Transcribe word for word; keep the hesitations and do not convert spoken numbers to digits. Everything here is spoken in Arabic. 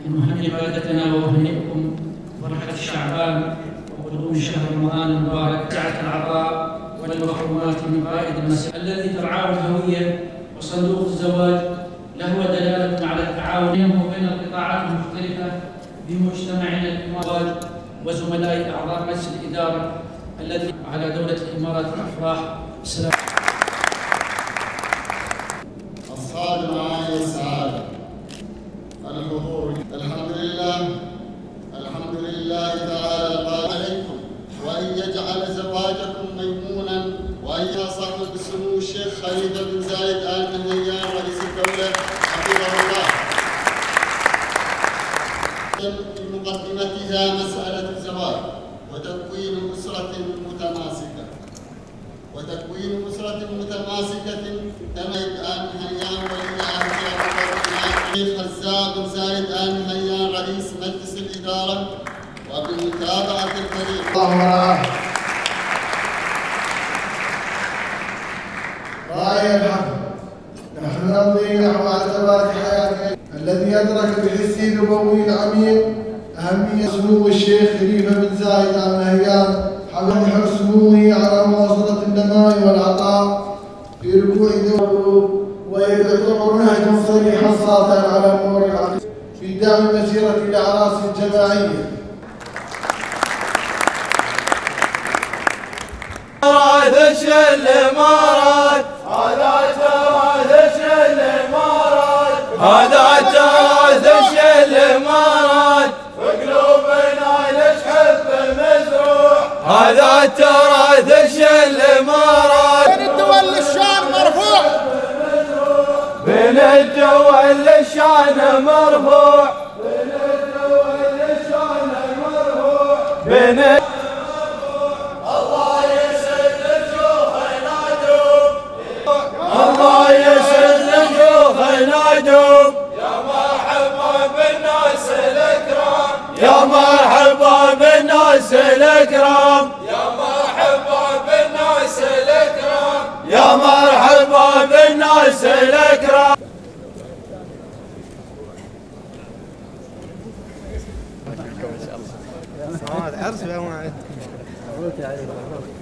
أن نهنئ عبادتنا وأهنئكم فرحة شعبان وقدوم شهر رمضان المبارك، سعة العطاء والمكرمات من قائد المسجد الذي ترعاه الهوية وصندوق الزواج له دلالة على التعاون بينه وبين القطاعات المختلفة بمجتمعنا الإمارات وزملائي أعضاء مجلس الإدارة الذي على دولة الإمارات الأفراح. السلام. أصحاب المعالي السعادة الحضور، الحمد لله الحمد لله تعالى القائل عليكم وأن يجعل زواجكم ميمونا وأن يصاحب السمو الشيخ خليفة بن زايد آل نهيان رئيس الدولة حفظه الله. في مقدمتها مسألة الزواج وتكوين أسرة متماسكة وتكوين أسرة متماسكة كما آل نهيان ولي عهد الشيخ خزاع بن زايد آل نهيان رئيس مجلس الإدارة وبمتابعة الفريق. الله راعي الحق، نحن نمضي نحو عتبات حياتنا الذي أدرك بحسه النبوي العميق أهمية سمو الشيخ خليفة بن زايد آل نهيان حفظ سموه على مواصلة النماء والعطاء في ركوع القلوب، ويعتبر نهجا صريحا ساطعا على امور العقيده في دعم مسيره الاعراس الجماعيه. تراث الامارات هذا تراث الامارات هذا تراث الامارات وقلوبنا للحب مزروع هذا تراث الامارات بين الدول الشان مرفوع بين الدول الشان مرفوع بين الدول الشان مرفوع بين الله يسد شيوخنا دوم الله يسد شيوخنا دوم يا مرحبا بالناس الكرام يا مرحبا بالناس الكرام يا مرحبا بالناس الكرام يا مرحبا بالناس الكرام. ما شاء الله. عرس يا معي.